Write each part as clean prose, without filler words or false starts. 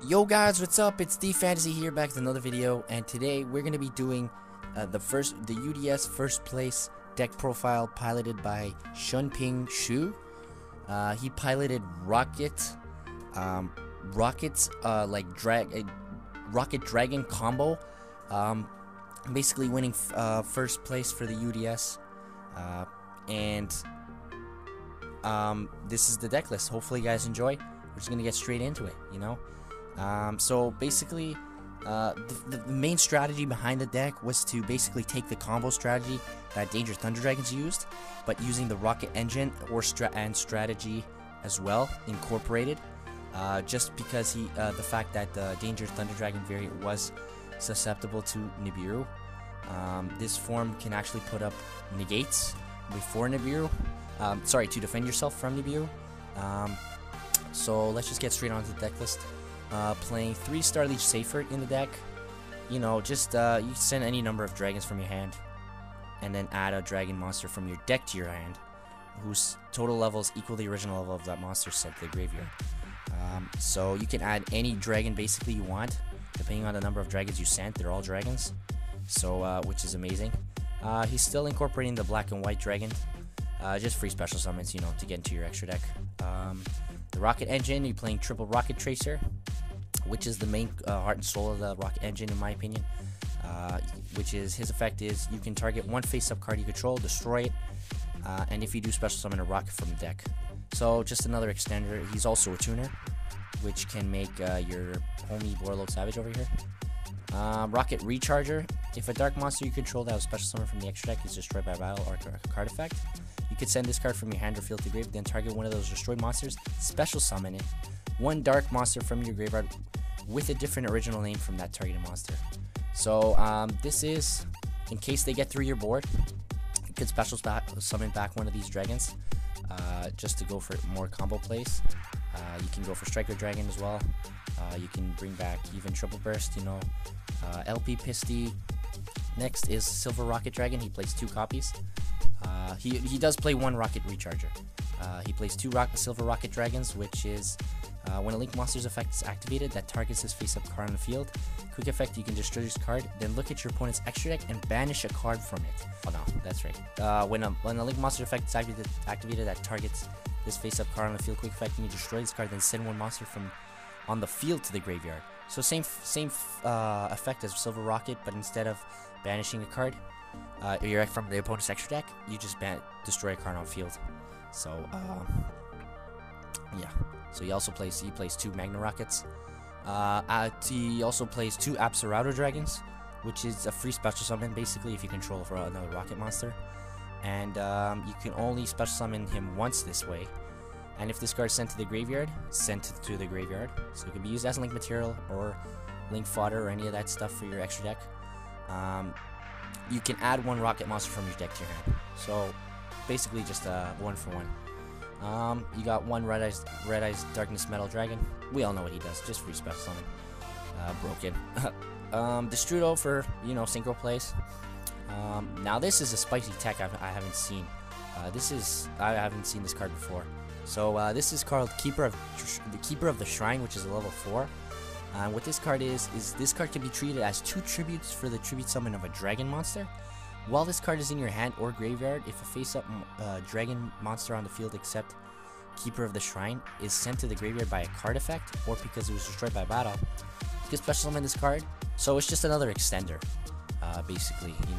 Yo guys, what's up? It's D Fantasy here, back with another video, and today we're gonna be doing the UDS first place deck profile piloted by Shunping Shu. He piloted Rocket's Rokket Dragon combo, basically winning first place for the UDS, and this is the deck list. Hopefully you guys enjoy. We're just gonna get straight into it, you know. So basically, the main strategy behind the deck was to basically take the combo strategy that Danger Thunder Dragons used, but using the Rokket engine and strategy as well incorporated. Just because the fact that the Danger Thunder Dragon variant was susceptible to Nibiru. This form can actually put up negates before Nibiru. Sorry, to defend yourself from Nibiru. So let's just get straight onto the deck list. Playing 3 Star Leech Safer in the deck. You know, just you send any number of dragons from your hand, and then add a dragon monster from your deck to your hand, whose total levels equal the original level of that monster sent to the graveyard. So you can add any dragon basically you want, depending on the number of dragons you sent. They're all dragons, so which is amazing. He's still incorporating the black and white dragon, just free special summons, you know, to get into your extra deck. The Rokket engine, you're playing triple Rokket Tracer, which is the main heart and soul of the Rokket engine, in my opinion. Which is, his effect is you can target one face-up card you control, destroy it, and if you do, special summon a Rokket from the deck. So just another extender. He's also a tuner, which can make your homie Warlord Savage over here. Rokket Recharger. If a dark monster you control that was special summoned from the extra deck is destroyed by battle or a card effect, you can send this card from your hand or field to grave, then target one of those destroyed monsters, special summon it, one dark monster from your graveyard with a different original name from that targeted monster. So this is, in case they get through your board, you could special summon back one of these dragons, just to go for more combo plays. You can go for Striker Dragon as well. You can bring back even Triple Burst, you know. LP Pisty. Next is Silver Rokket Dragon. He plays 2 copies. He does play 1 Rokket Recharger. He plays 2 Silver Rokket Dragons, which is when a Link Monster's effect is activated that targets his face-up card on the field. Quick effect, you can destroy this card, then look at your opponent's extra deck and banish a card from it. Oh no, that's right. When a Link Monster effect is activated that targets this face-up card on the field, quick effect, you can destroy this card, then send one monster from on the field to the graveyard. So same effect as Silver Rokket, but instead of banishing a card from the opponent's extra deck, you just destroy a card on field. So yeah. So he plays 2 Magna Rockets. He also plays 2 Absoluto Dragons, which is a free special summon basically if you control for another Rokket monster. And you can only special summon him once this way. And if this card is sent to the graveyard, sent to the graveyard. So it can be used as Link material or Link fodder or any of that stuff for your extra deck. You can add 1 Rokket monster from your deck to your hand. So basically just 1 for 1. You got 1 Red Eyes Darkness Metal Dragon. We all know what he does, just free special summon. Broken. Destrudo for, you know, synchro plays. Now this is a spicy tech I haven't seen. I haven't seen this card before. So this is called Keeper of the Shrine, which is a level 4. What this card is this card can be treated as 2 tributes for the tribute summon of a dragon monster. While this card is in your hand or graveyard, if a face-up dragon monster on the field except Keeper of the Shrine is sent to the graveyard by a card effect, or because it was destroyed by battle, you can special summon this card. So it's just another extender, basically, you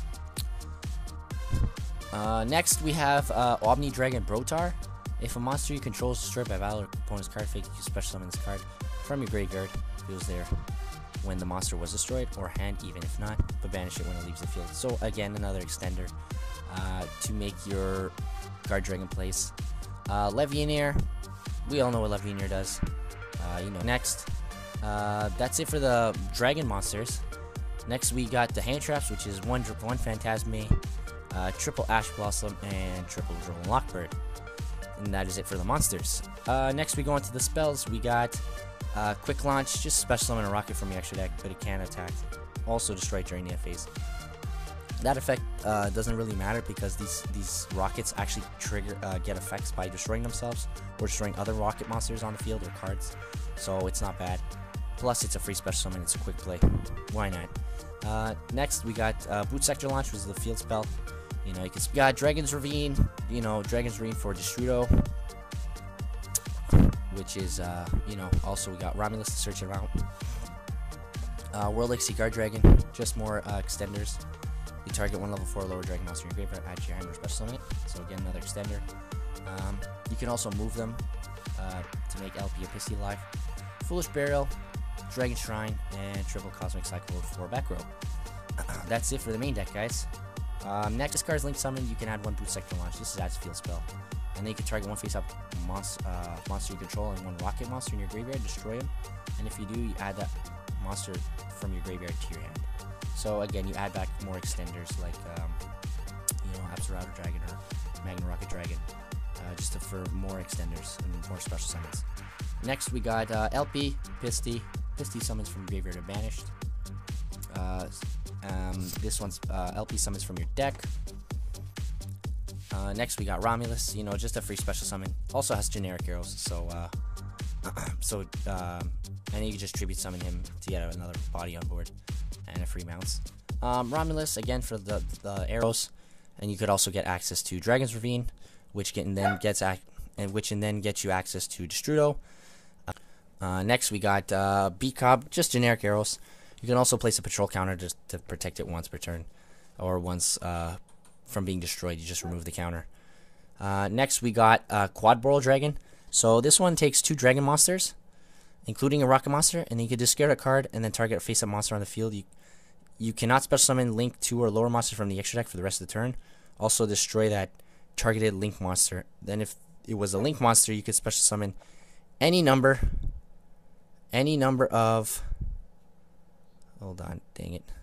know. Next we have Omni Dragon Brotar. If a monster you control is destroyed by battle or opponent's card effect, you can special summon this card from your graveyard if it was there when the monster was destroyed, or hand even if not, but banish it when it leaves the field. So again, another extender to make your Guardragon plays. Levianeer, we all know what Levianeer does. You know. Next, that's it for the dragon monsters. Next we got the hand traps, which is 1 Phantasme, triple Ash Blossom, and triple Droll Lockbird. And that is it for the monsters. Next we go into the spells. We got Quick Launch, just special summon a Rokket from your extra deck, but it can attack. Also destroy during the phase. That effect doesn't really matter because these rockets actually get effects by destroying themselves or destroying other rocket monsters on the field or cards, so it's not bad. Plus, it's a free special summon. It's a quick play. Why not? Next, we got Boot Sector Launch, which is the field spell. You know, you got Dragon's Ravine. You know, Dragon's Ravine for Destrudo, which is you know, also we got Romulus to search around. Rokket Guardragon, just more extenders. You target one level 4 lower dragon monster in your graveyard, add to your hand or special summon it. So again, another extender. You can also move them to make LP or Pisty alive. Foolish Burial, Dragon Shrine, and triple Cosmic Cycle for back row. That's it for the main deck, guys. Next, this card's Link Summon. You can add one Boot Sector Launch. This is adds field spell. And then you can target one face-up monster you control and one rocket monster in your graveyard, destroy him. And if you do, you add that monster from your graveyard to your hand. So again, you add back more extenders like, you know, Absolute Dragon or Magna Rokket Dragon, just for more extenders and more special summons. Next, we got LP, Pisty. Pisty summons from graveyard or banished. This one's LP summons from your deck. Next, we got Romulus. You know, just a free special summon. Also has generic arrows, so and you can just tribute summon him to get another body on board and a free mounts. Romulus again for the arrows, and you could also get access to Dragon's Ravine, which then gets you access to Destrudo. Next we got Beat Cob, just generic arrows. You can also place a patrol counter just to protect it once per turn, or once from being destroyed. You just remove the counter. Next we got Quad Guardragon. So this one takes 2 dragon monsters, including a rocket monster, and you can discard a card and then target a face-up monster on the field. You cannot special summon Link 2 or lower monster from the extra deck for the rest of the turn. Also destroy that targeted Link monster. Then if it was a Link monster, you could special summon any number of, hold on, dang it.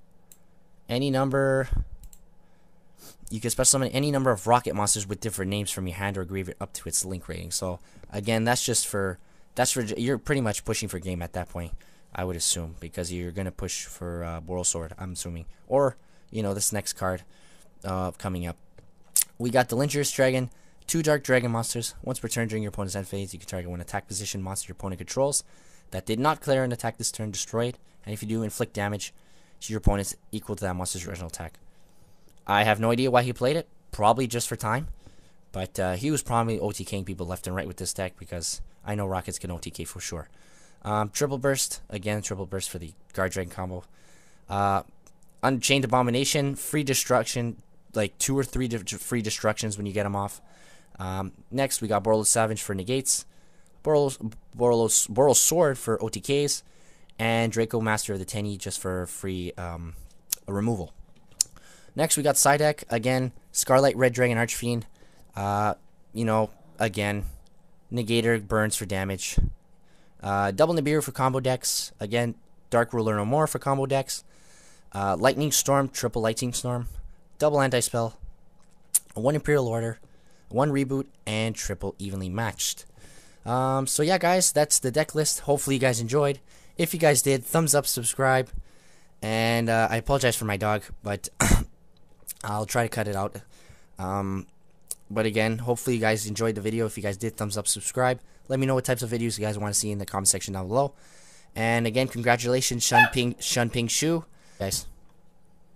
You can special summon any number of rocket monsters with different names from your hand or graveyard up to its Link rating. So again, that's for you're pretty much pushing for game at that point, I would assume, because you're gonna push for Boral Sword, I'm assuming, or you know, this next card coming up. We got the Linger's Dragon, 2 dark dragon monsters. Once per turn during your opponent's end phase, you can target one attack position monster your opponent controls that did not clear an attack this turn, destroyed. And if you do, inflict damage to your opponent's equal to that monster's original attack. I have no idea why he played it. Probably just for time. But he was probably OTKing people left and right with this deck, because I know Rockets can OTK for sure. Triple Burst. Again, Triple Burst for the Guardragon combo. Unchained Abomination. Free Destruction. Like 2 or 3 free destructions when you get them off. Next, we got Borlos Savage for negates. Boros Sword for OTKs. And Draco Master of the Tenny just for free removal. Next, we got side deck. Again, Scarlet Red Dragon Archfiend. You know, again, Negator burns for damage. Double Nibiru for combo decks. Again, Dark Ruler No More for combo decks. Lightning Storm, triple Lightning Storm. Double Anti-Spell. 1 Imperial Order. 1 Reboot. And triple Evenly Matched. So yeah, guys, that's the deck list. Hopefully you guys enjoyed. If you guys did, thumbs up, subscribe. And I apologize for my dog, but I'll try to cut it out. But again, hopefully you guys enjoyed the video. If you guys did, thumbs up, subscribe. Let me know what types of videos you guys want to see in the comment section down below. And again, congratulations, Shun Ping Shu. Guys.